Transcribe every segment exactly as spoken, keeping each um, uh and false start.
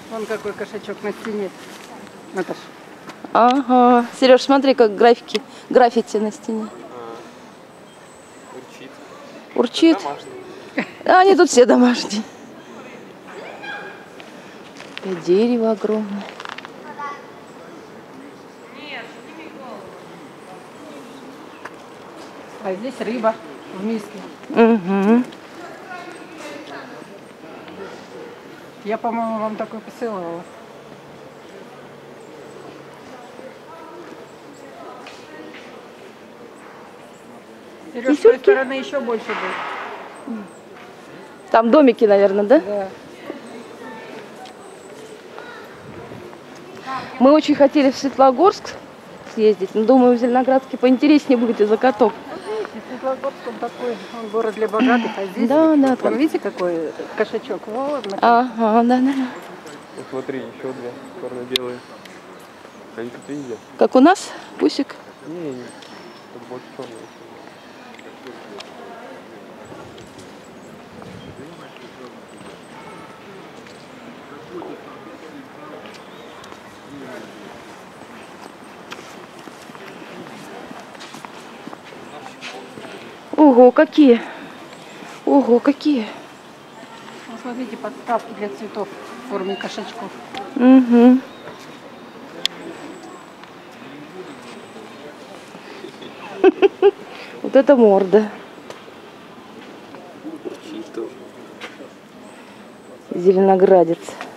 Вон какой кошачок на стене. Наташ. Ага. Сереж, смотри, как графики, граффити на стене. А, урчит. Урчит. А они тут все домашние. И дерево огромное. А здесь рыба в миске. Угу. Я, по-моему, вам такой посылала. Сереж, с той стороны еще больше будет. Там домики, наверное, да? Да. Мы очень хотели в Светлогорск съездить, но думаю, в Зеленоградске поинтереснее будет из-за котов. Светлогорск, он такой, он город для богатых, а здесь, Да, да, вон, там. видите, какой кошачок? Вот, ага, да, да. Вот смотри, еще две черно-белые. Они тут везде. Как у нас, Пусик? Не, не, не. Тут больше черные. Ого, какие! Ого, какие! Вот смотрите, подставки для цветов в форме кошачков. Угу. Вот это морда. Зеленоградец.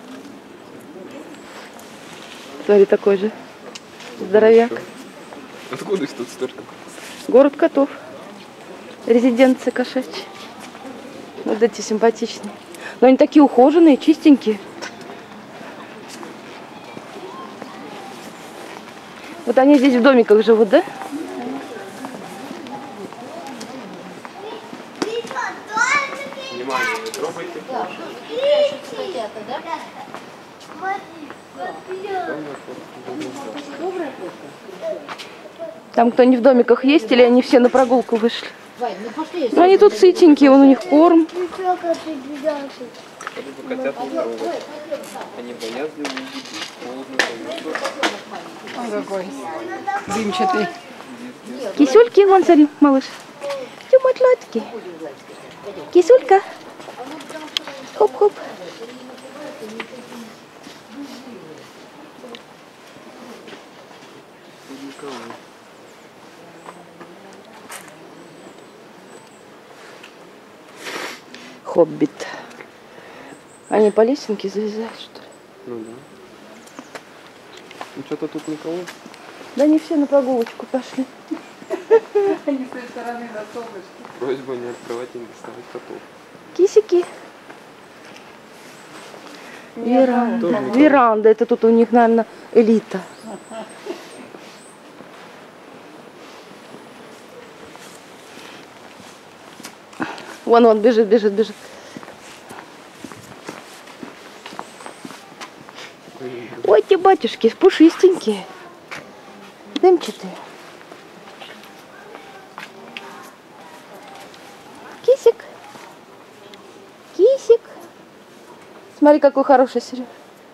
Смотри, такой же. Здоровяк. Откуда их тут столько? Город котов. Резиденция кошачья. Вот эти симпатичные. Но они такие ухоженные, чистенькие. Вот они здесь в домиках живут, да? Внимание, не трогайте. Там кто-нибудь в домиках есть или они все на прогулку вышли? Ну они тут сытенькие, вон у них корм. Они боятся увидеть, холодно. Он какой дымчатый. Кисюльки, вон, смотри, малыш. Тюмотлотки. Кисюлька. Хоп-хоп. Хоббит. Они по лесенке залезают, что ли? Ну да. Ну что-то тут никого. Да они все на прогулочку пошли. Они с той стороны на солнышке. Просьба не открывать и не доставать котов. Кисики. Веранда. Веранда. Это тут у них, наверное, элита. Вон он бежит, бежит, бежит. Ой, те батюшки, пушистенькие. Дымчатые. Кисик. Кисик. Смотри, какой хороший, Сереж.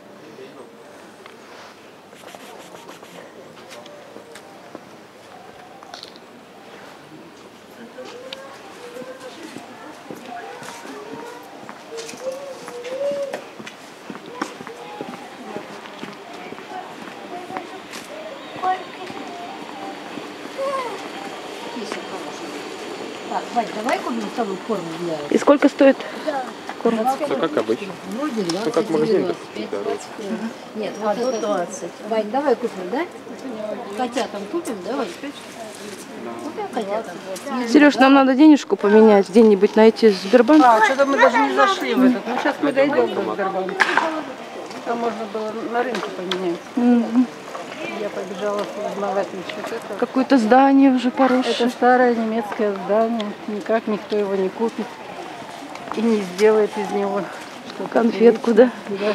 Так, Вань, давай купим целую форму для... И сколько стоит? Да как обычно. Вроде двадцать, Ну как магазин, девяносто. дороже. Нет, вот это двадцать. Вань, давай купим, да? Котятам купим, давай. Купим котятам. Сереж, нам надо денежку поменять, где-нибудь найти Сбербанк. А, что-то мы даже не зашли в этот. Ну, сейчас мы дойдем до Сбербанка. Там можно было на рынке поменять. Угу. Я побежала узнавать насчет этого. Какое-то здание уже Это поросшее. старое немецкое здание. Никак никто его не купит. И не сделает из него что-то. Конфетку, да? Да.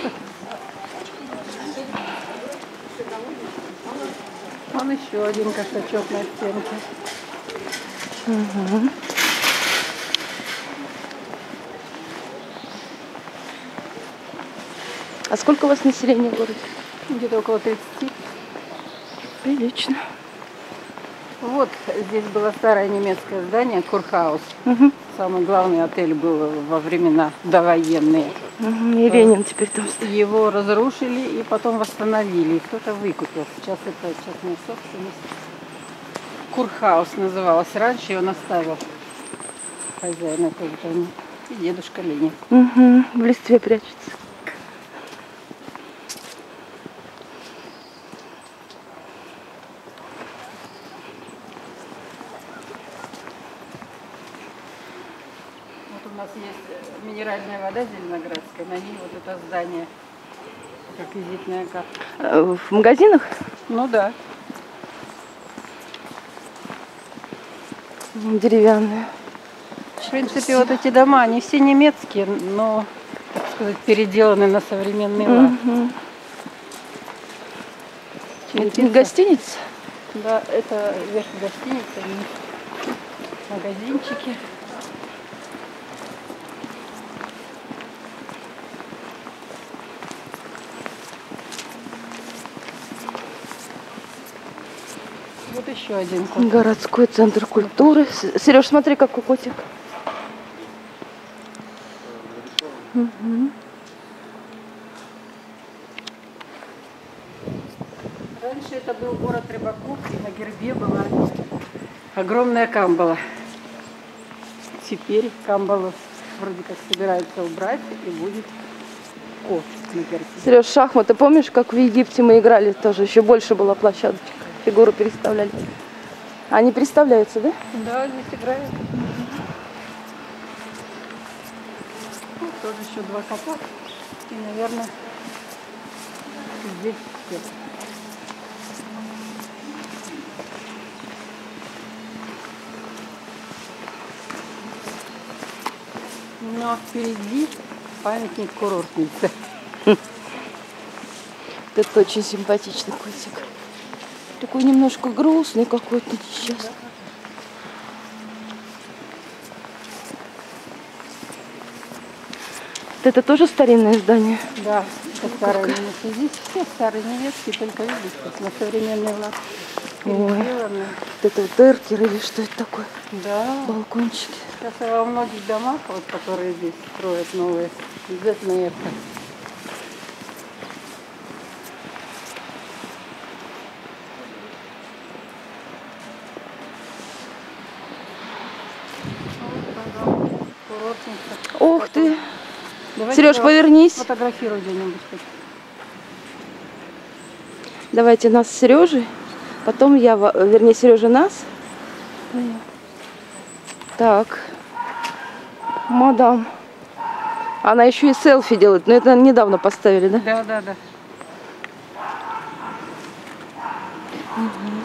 Вон еще один кошачок на стенке. Угу. А сколько у вас населения в городе? Где-то около тридцати. Прилично. Вот здесь было старое немецкое здание Курхаус. Угу. Самый главный отель был во времена довоенные. Угу. И Ленин теперь там стоит. Его разрушили и потом восстановили. И кто-то выкупил. Сейчас это частная собственность. Курхаус называлось раньше, и он оставил хозяин этого здания. И дедушка Ленин. Угу. В листве прячется. Вот у нас есть минеральная вода зеленоградская, на ней вот это здание, как визитная карта. Э, В магазинах? Ну да. Деревянные. В принципе, вот эти дома, они все немецкие, но, так сказать, переделаны на современный лад. Угу. Это не Черепица. гостиница? Да, это верх гостиницы, низ магазинчики. Вот еще один кот. Городской центр культуры. Сереж, смотри, какой котик. Угу. Раньше это был город рыбаков, и на гербе была огромная камбала. Теперь камбалу вроде как собираются убрать, и будет кот на гербе. Сереж, шахматы, помнишь, как в Египте мы играли тоже? Еще больше была площадочка. Фигуру переставляли. Они переставляются, да? Да, здесь играют. Ну, тоже еще два кота. И, наверное, здесь все. Ну, а впереди памятник курортницы. Это очень симпатичный котик. Такой немножко грустный какой-то несчастный. Это тоже старинное здание? Да, это старое немецкое. Здесь все старые немецкие, только видишь, как на современный лад. Переделаны. Вот это вот эркер или что это такое? Да. Балкончики. Сейчас во многих домах, вот, которые здесь строят новые, обязательно это. Курортница. Ох ты! Давайте Сереж, я повернись. фотографирую где-нибудь. Давайте нас с Сережей. Потом я, во- вернее, Сережа нас. Так. Мадам. Она еще и селфи делает. Но это недавно поставили, да? Да, да, да. Угу.